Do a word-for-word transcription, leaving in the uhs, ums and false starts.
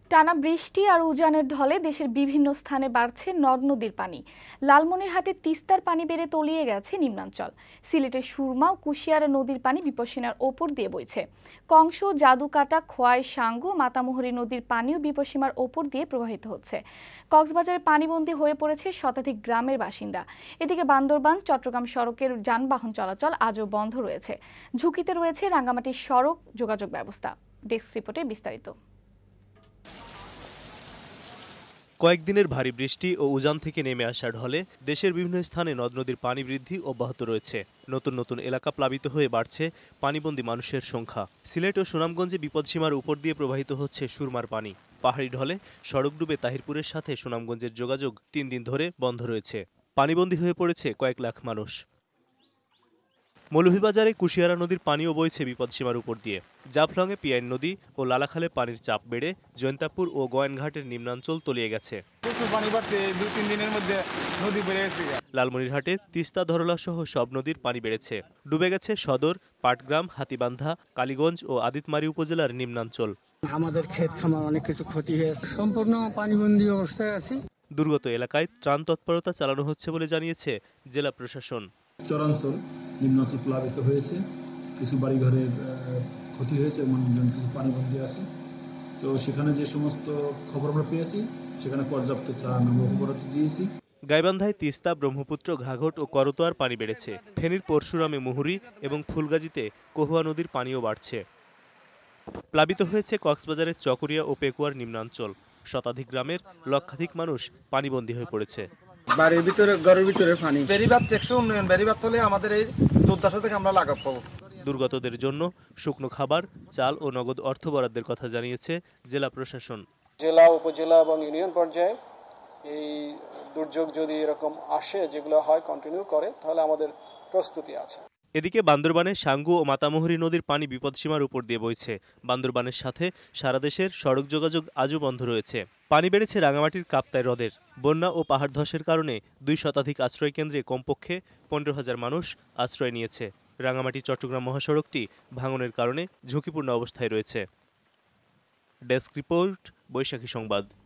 টানা বৃষ্টি আর উজানের ঢলে দেশের বিভিন্ন স্থানে বাড়ছে নদ নদীর পানি। লালমনিরহাটে তিস্তার পানি বেড়ে তলিয়ে গেছে নিম্নাঞ্চল। সিলেটের সুরমা ও কুশিয়ারা নদীর পানি বিপদসীমার ওপর দিয়ে বইছে। কংস, জাদুকাটা, খোয়াই, সাঙ্গু, মাতামুহুরী নদীর পানিও বিপদসীমার ওপর দিয়ে প্রবাহিত হচ্ছে। কক্সবাজারে পানিবন্দী হয়ে পড়েছে শতাধিক গ্রামের বাসিন্দা। এদিকে বান্দরবান চট্টগ্রাম সড়কের যানবাহন চলাচল আজও বন্ধ রয়েছে। ঝুঁকিতে রয়েছে রাঙ্গামাটির সড়ক যোগাযোগ ব্যবস্থা। ডেস্ক রিপোর্টে বিস্তারিত। কয়েকদিনের ভারী বৃষ্টি ও উজান থেকে নেমে আসা ঢলে দেশের বিভিন্ন স্থানে নদ নদীর পানি বৃদ্ধি অব্যাহত রয়েছে। নতুন নতুন এলাকা প্লাবিত হয়ে বাড়ছে পানিবন্দী মানুষের সংখ্যা। সিলেট ও সুনামগঞ্জে বিপদসীমার উপর দিয়ে প্রবাহিত হচ্ছে সুরমার পানি। পাহাড়ি ঢলে সড়ক ডুবে তাহিরপুরের সাথে সুনামগঞ্জের যোগাযোগ তিন দিন ধরে বন্ধ রয়েছে। পানিবন্দী হয়ে পড়েছে কয়েক লাখ মানুষ। মৌলভীবাজারে কুশিয়ারা নদীর পানিও বইছে বিপদসীমার উপর দিয়ে। জাফলংয়ে পিয়াইন নদী ও লালাখালে পানির চাপ বেড়ে জৈন্তাপুর ও গোয়েনঘাটের নিম্নাঞ্চল তলিয়ে গেছে। লালমনিরহাটে তিস্তা, ধরলা সহ সব নদীর পানি বেড়েছে। ডুবে গেছে সদর, পাটগ্রাম, হাতীবান্ধা, কালীগঞ্জ ও আদিতমারী উপজেলার নিম্নাঞ্চল। আমাদের ক্ষেত খামার অনেক কিছু ক্ষতি হয়েছে, সম্পূর্ণ পানিবন্দী অবস্থায় আছি। দুর্গত এলাকায় ত্রাণ তৎপরতা চালানো হচ্ছে বলে জানিয়েছে জেলা প্রশাসন। চরাঞ্চল, নিম্নাঞ্চল প্লাবিত হয়েছে, কিছু বাড়িঘরের ক্ষতি হয়েছে, মানুষজন কিছু পানিবন্দী আছে। তো সেখানে যে সমস্ত খবর আমরা পেয়েছি সেখানে পর্যাপ্ত ত্রাণ আমরা বরাদ্দ দিয়েছি। গাইবান্ধায় তিস্তা, ব্রহ্মপুত্র, ঘাঘট ও করতোয়ার পানি বেড়েছে। ফেনীর পরশুরামে মুহুরী এবং ফুলগাজীতে কহুয়া নদীর পানিও বাড়ছে। প্লাবিত হয়েছে কক্সবাজারের চকরিয়া ও পেকুয়ার নিম্নাঞ্চল। শতাধিক গ্রামের লক্ষাধিক মানুষ পানিবন্দী হয়ে পড়েছে। বাড়ির ভিতরে, ঘরের ভিতরে পানি। বেরিবাদ টেকসই উন্নয়ন বেরিবাদ হলে আমাদের এই দুর্দশা থেকে আমরা লাঘব পাবো। দুর্গতদের জন্য শুকনো খাবার, চাল ও নগদ অর্থ বরাদ্দের কথা জানিয়েছে জেলা প্রশাসন। জেলা, উপজেলা এবং ইউনিয়ন পর্যায়ে এই দুর্যোগ যদি এরকম আসে, যেগুলো হয় কন্টিনিউ করে, তাহলে আমাদের প্রস্তুতি আছে। এদিকে বান্দরবানে সাঙ্গু ও মাতামুহুরী নদীর পানি বিপদসীমার উপর দিয়ে বইছে। বান্দরবানের সাথে সারা দেশের সড়ক যোগাযোগ আজও বন্ধ রয়েছে। পানি বেড়েছে রাঙামাটির কাপ্তাই হ্রদের। বন্যা ও পাহাড় ধসের কারণে দুই শতাধিক আশ্রয় কেন্দ্রে কমপক্ষে পনেরো হাজার মানুষ আশ্রয় নিয়েছে। রাঙামাটি চট্টগ্রাম মহাসড়কটি ভাঙনের কারণে ঝুঁকিপূর্ণ অবস্থায় রয়েছে। ডেস্ক রিপোর্ট, বৈশাখী সংবাদ।